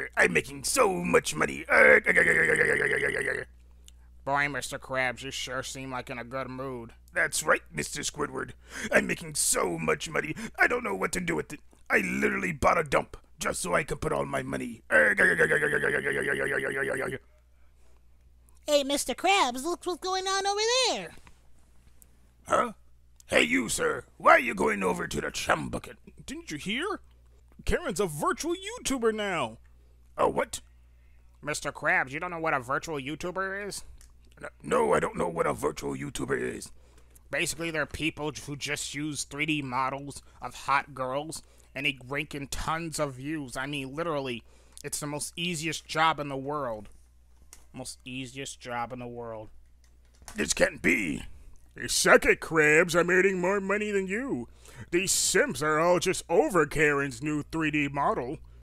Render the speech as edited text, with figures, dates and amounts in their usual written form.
I'm making so much money. Boy, Mr. Krabs, you sure seem like in a good mood. That's right, Mr. Squidward. I'm making so much money, I don't know what to do with it. I literally bought a dump just so I could put all my money. Hey, Mr. Krabs, look what's going on over there. Huh? Hey, you, sir. Why are you going over to the chum bucket? Didn't you hear? Karen's a virtual YouTuber now. Oh, what? Mr. Krabs, you don't know what a virtual YouTuber is? No, I don't know what a virtual YouTuber is. Basically, they're people who just use 3D models of hot girls, and they rake in tons of views. I mean, literally, it's the most easiest job in the world. Most easiest job in the world. This can't be. Hey, suck it, Krabs. I'm earning more money than you. These simps are all just over Karen's new 3D model.